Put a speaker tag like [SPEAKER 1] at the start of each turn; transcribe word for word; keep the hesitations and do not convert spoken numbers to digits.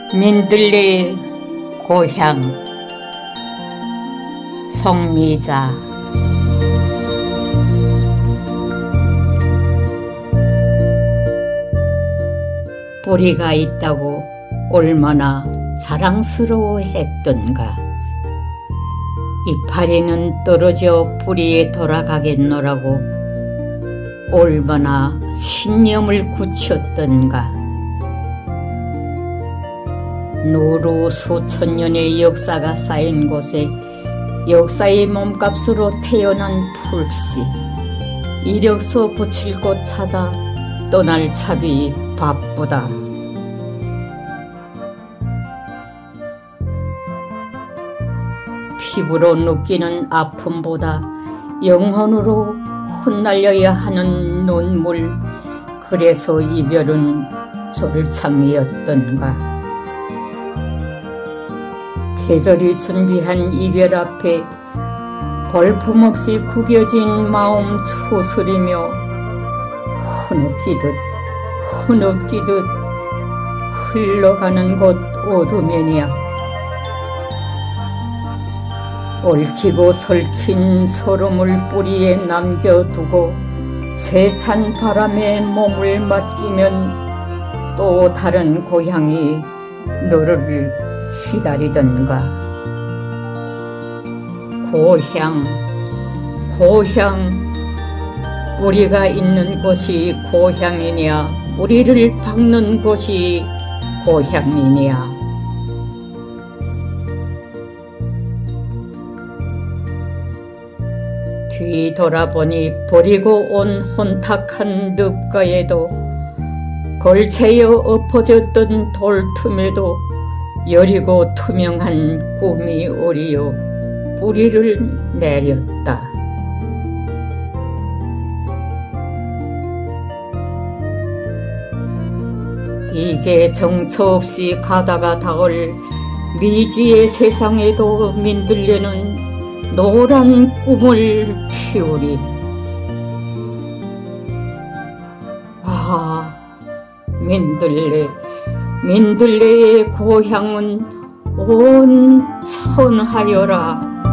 [SPEAKER 1] 민들레의 고향. 송미자. 뿌리가 있다고 얼마나 자랑스러워했던가. 이파리는 떨어져 뿌리에 돌아가겠노라고 얼마나 신념을 굳혔던가. 노루 수천 년의 역사가 쌓인 곳에 역사의 몸값으로 태어난 풀씨. 이력서 붙일 곳 찾아 떠날 차비 바쁘다. 피부로 느끼는 아픔보다 영혼으로 흩날려야 하는 눈물. 그래서 이별은 졸창이었던가. 계절이 준비한 이별 앞에 볼품없이 구겨진 마음 추스리며 흐느끼듯 흐느끼듯 흘러가는 곳 어두면이야. 얽히고 설킨 소름을 뿌리에 남겨두고 세찬 바람에 몸을 맡기면 또 다른 고향이 너를 기다리던가. 고향, 고향. 뿌리가 있는 곳이 고향이냐, 뿌리를 박는 곳이 고향이냐. 뒤돌아보니 버리고 온 혼탁한 늪가에도 걸채여 엎어졌던 돌틈에도 여리고 투명한 꿈이 오리요 뿌리를 내렸다. 이제 정처 없이 가다가 닿을 미지의 세상에도 민들레는 노란 꿈을 피우리. 아, 민들레, 민들레의 고향은 온 천하여라.